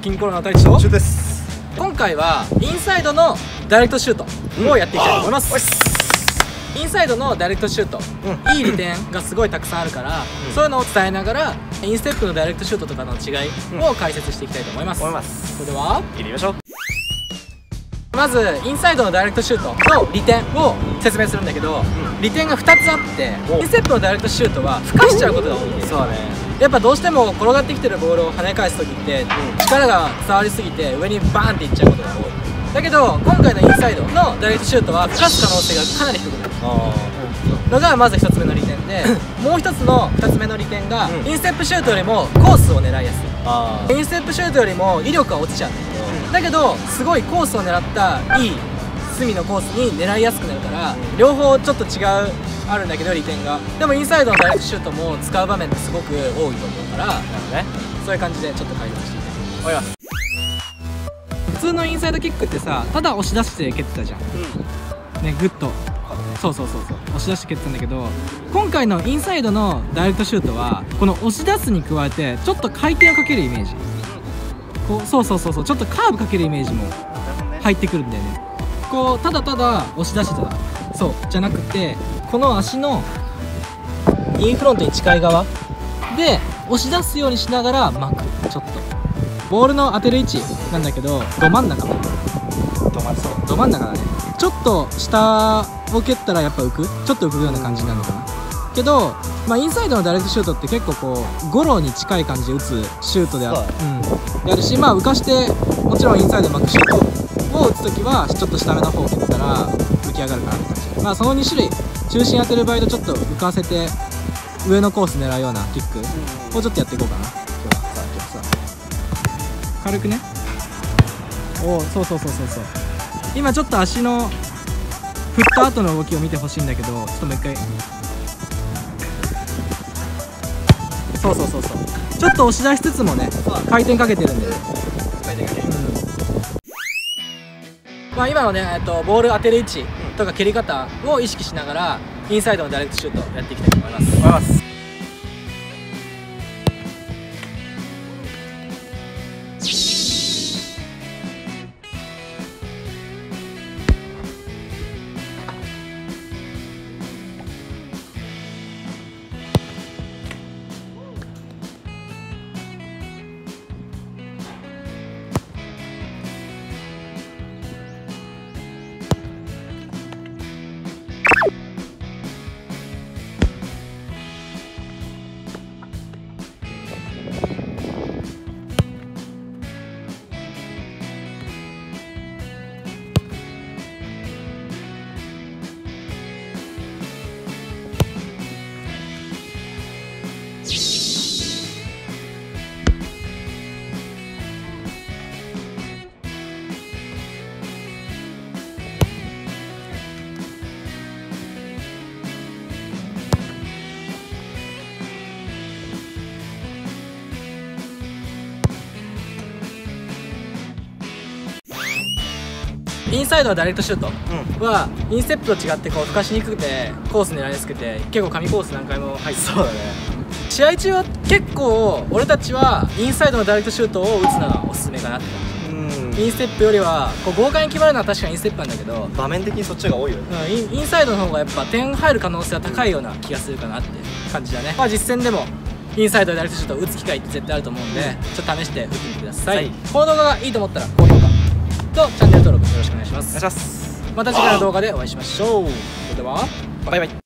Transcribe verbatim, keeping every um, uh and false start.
キングコロナ太一とシュートです。 今回はインサイドのダイレクトシュートをやっていきたいと思います、うん、インサイドのダイレクトシュート、うん、いい利点がすごいたくさんあるから、うん、そういうのを伝えながらインステップのダイレクトシュートとかの違いを解説していきたいと思います、うん、思います。それでは行ってみましょう。 まずインサイドのダイレクトシュートの利点を説明するんだけど、うん、利点がふたつあって、インステップのダイレクトシュートはふかしちゃうことが多いんです。そうだね。やっぱどうしても転がってきてるボールを跳ね返す時って、うん、力が伝わりすぎて上にバーンっていっちゃうことが多い。だけど今回のインサイドのダイレクトシュートはふかす可能性がかなり低くなるのがまずひとつめの利点でもうひとつのふたつめの利点が、うん、インステップシュートよりもコースを狙いやすい。インステップシュートよりも威力が落ちちゃうんだけど、うん、だけどすごいコースを狙ったいい隅のコースに狙いやすくなるから、うん、両方ちょっと違うあるんだけど利点が。でもインサイドのダイレクトシュートも使う場面ってすごく多いと思うから、なるほどね、そういう感じでちょっと解説していきたいと思います。普通のインサイドキックってさ、ただ押し出して蹴ってたじゃん、うん、ね、グッと、そうそうそうそう、押し出して蹴ってたんだけど、今回のインサイドのダイレクトシュートはこの押し出すに加えてちょっと回転をかけるイメージ、こう、そうそうそうそう、ちょっとカーブかけるイメージも入ってくるんだよね。こうただただ押し出してた、そうじゃなくて、この足のインフロントに近い側で押し出すようにしながら巻く。ちょっとボールの当てる位置なんだけど、ど真ん中、ど真ん中だね。ちょっと下を蹴ったらやっぱ浮く、ちょっと浮くような感じになるのかな。けど、まあ、インサイドのダイレクトシュートって結構こうゴロに近い感じで打つシュートである、うん、やるし、まあ浮かしてもちろんインサイド巻くシュートを打つときはちょっと下目の方を蹴ったら浮き上がるかなって感じ。まあそのに種類、中心当てる場合とちょっと浮かせて上のコース狙うようなキックをちょっとやっていこうかな今日は。さあ今日さ軽くね、おお、そうそうそうそうそう、今ちょっと足の振った後の動きを見てほしいんだけど、ちょっともう一回、そうそうそうそう、ちょっと押し出しつつもね回転かけてるんで、回転かける、まあ今のね、えっと、ボール当てる位置とか蹴り方を意識しながらインサイドのダイレクトシュートをやっていきたいと思います。思います。インサイドのダイレクトシュートは、うん、インステップと違ってこうふかしにくくてコース狙いやすくて結構神コース何回も入って、そうだね、試合中は結構俺たちはインサイドのダイレクトシュートを打つのがおすすめかなって感じ。うん、インステップよりはこう豪快に決まるのは確かにインステップなんだけど、 場面的にそっちが多いよね、 うん、イン、インサイドの方がやっぱ点入る可能性は高いような気がするかなって感じだね。まあ実戦でもインサイドのダイレクトシュートを打つ機会って絶対あると思うんで、ちょっと試して打ってみてください、はい、この動画がいいと思ったら高評価とチャンネル登録よろしくお願いします。 お願いします。 また次回の動画でお会いしましょう。それではバイバイ。